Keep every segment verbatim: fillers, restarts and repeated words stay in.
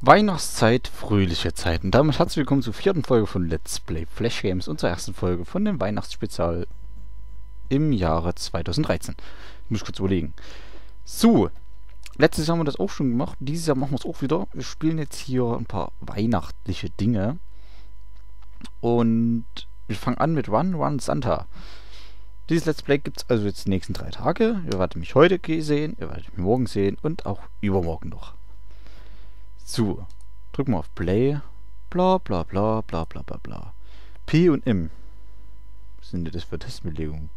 Weihnachtszeit, fröhliche Zeiten. Damit herzlich willkommen zur vierten Folge von Let's Play Flash Games und zur ersten Folge von dem Weihnachtsspezial im Jahre zweitausenddreizehn. Ich muss kurz überlegen. So, letztes Jahr haben wir das auch schon gemacht. Dieses Jahr machen wir es auch wieder. Wir spielen jetzt hier ein paar weihnachtliche Dinge. Und wir fangen an mit Run Run Santa. Dieses Let's Play gibt es also jetzt die nächsten drei Tage. Ihr werdet mich heute sehen, ihr werdet mich morgen sehen und auch übermorgen noch. So, drücken wir auf Play. Bla bla bla bla bla bla bla. P und M. Was sind denn das für Testbelegungen?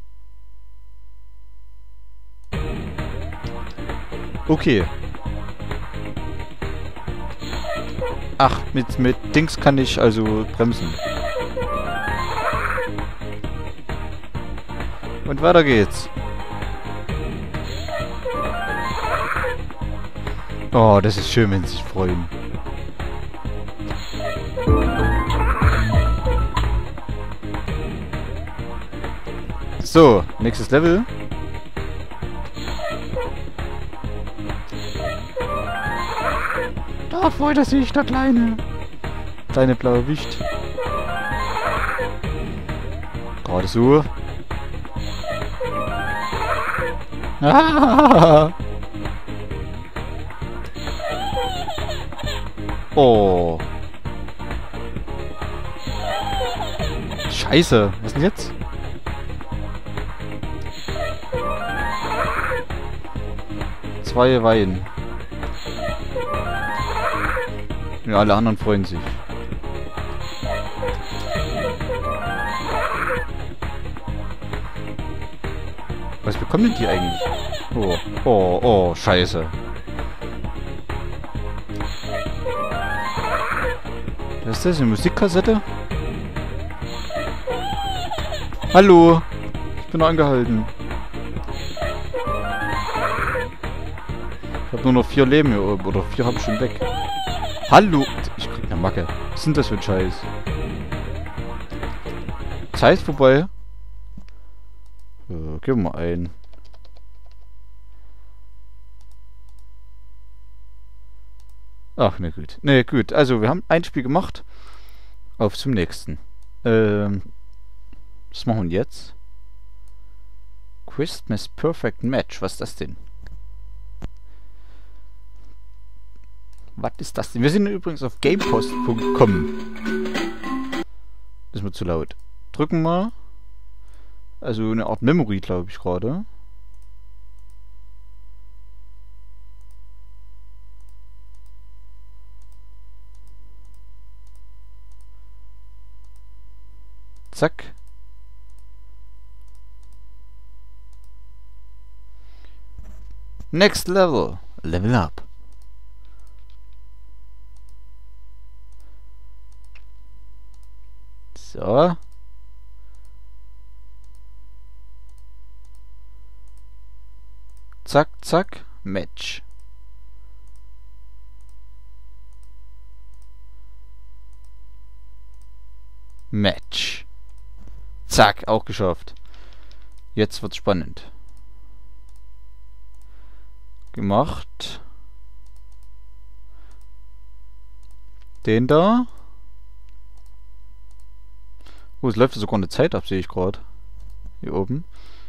Okay. Ach, mit, mit Dings kann ich also bremsen. Und weiter geht's. Oh, das ist schön, wenn sie sich freuen. So, nächstes Level. Da freut er sich, der kleine. Kleine blaue Wicht. Gerade so. Ah! Oh. Scheiße. Was ist denn jetzt? Zwei Weihen. Ja, alle anderen freuen sich. Was bekommen denn die eigentlich? Oh, oh, oh, scheiße. Was ist das? Eine Musikkassette? Hallo! Ich bin angehalten. Ich habe nur noch vier Leben hier oben. Oder vier habe ich schon weg. Hallo! Ich krieg eine Macke. Was sind das für ein Scheiß? Zeit vorbei. So, gehen wir mal ein. Ach, ne gut. Ne, gut. Also, wir haben ein Spiel gemacht. Auf zum nächsten. Ähm. Was machen wir jetzt? Christmas Perfect Match. Was ist das denn? Was ist das denn? Wir sind übrigens auf gamepost punkt com. Das ist mir zu laut. Drücken wir. Also eine Art Memory, glaube ich, gerade. Zack. Next level. Level up. So. Zack, zack. Match. Match. Zack, auch geschafft. Jetzt wird's spannend. Gemacht. Den da. Oh, es läuft sogar eine Zeit ab, sehe ich gerade. Hier oben.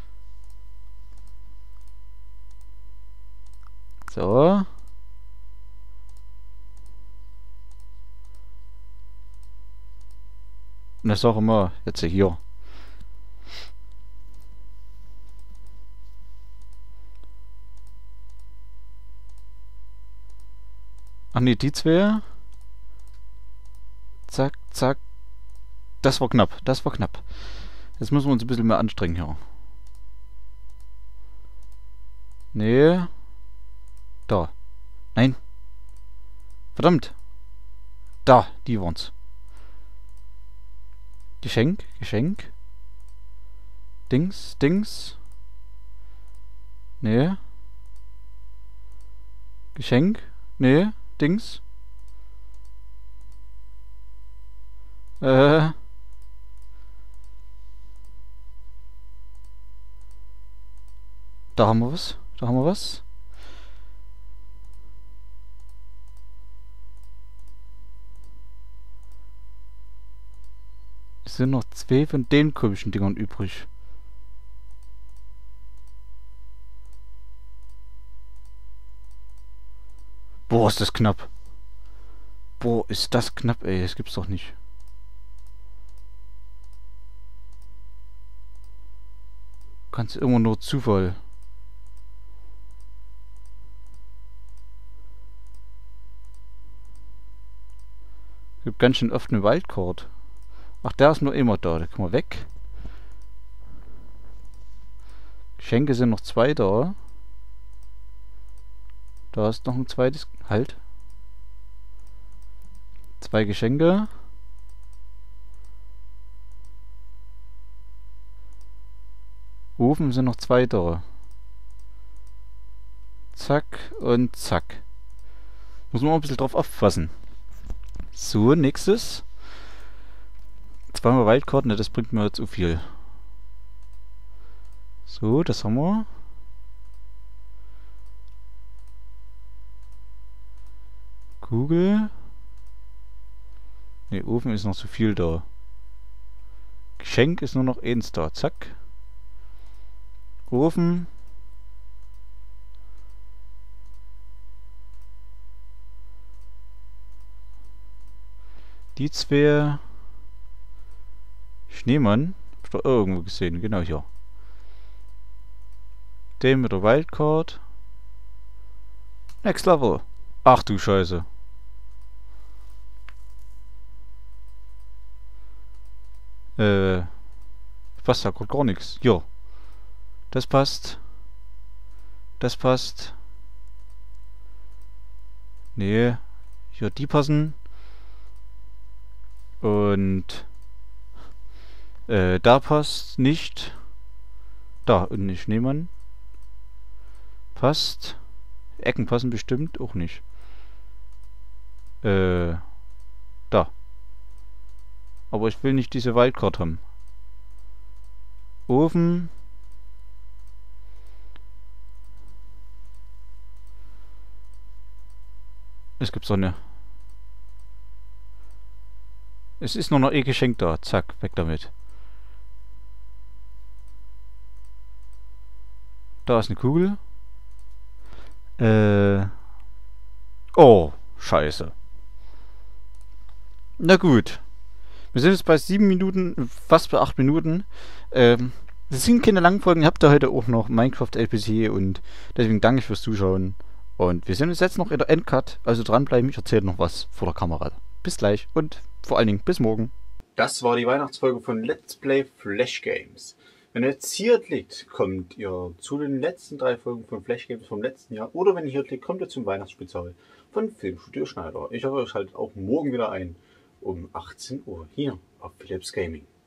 So. Und das sag immer, jetzt hier. Ach nee, die zwei. Zack, zack. Das war knapp, das war knapp. Jetzt müssen wir uns ein bisschen mehr anstrengen hier. Nee. Da. Nein. Verdammt. Da, die waren's. Geschenk, Geschenk. Dings, Dings. Nee. Geschenk. Nee, Dings. Äh. Da haben wir was. Da haben wir was. sind noch zwei von den komischen Dingern übrig. Boah, ist das knapp. Boah, ist das knapp, ey. Das gibt's doch nicht. Kannst immer nur Zufall. Gibt ganz schön oft eine Wildcard. Ach, der ist nur immer da. Da können wir weg. Geschenke sind noch zwei da. Da ist noch ein zweites. Halt. Zwei Geschenke. Ofen sind noch zwei da. Zack und zack. Muss man auch ein bisschen drauf aufpassen. So, nächstes. Zweimal Wildkarten, das bringt mir zu viel. So, das haben wir. Kugel. Ne, Ofen ist noch zu viel da. Geschenk ist nur noch eins da. Zack. Ofen. Die zwei. Schneemann. Hab ich doch irgendwo gesehen. Genau hier. Den mit der Wildcard. Next Level. Ach du Scheiße. Äh. Passt da gerade gar nichts. Ja. Das passt. Das passt. Nee. Hier die passen. Und äh, da passt nicht. Da, und nicht Schneemann. Passt. Ecken passen bestimmt auch nicht. Äh, da. Aber ich will nicht diese Wildcard haben. Ofen. Es gibt Sonne. Es ist nur noch eh Geschenk da. Zack, weg damit. Da ist eine Kugel. Äh. Oh, scheiße. Na gut. Wir sind jetzt bei sieben Minuten, fast bei acht Minuten. Ähm, das sind keine langen Folgen. Ihr habt da heute auch noch Minecraft L P C und deswegen danke ich fürs Zuschauen. Und wir sehen uns jetzt noch in der Endcut. Also dranbleiben, ich erzähle noch was vor der Kamera. Bis gleich und vor allen Dingen bis morgen. Das war die Weihnachtsfolge von Let's Play Flash Games. Wenn ihr jetzt hier klickt, kommt ihr zu den letzten drei Folgen von Flash Games vom letzten Jahr. Oder wenn ihr hier klickt, kommt ihr zum Weihnachtsspezial von Filmstudio Schneider. Ich hoffe, ihr schaltet auch morgen wieder ein um achtzehn Uhr hier auf Philips Gaming.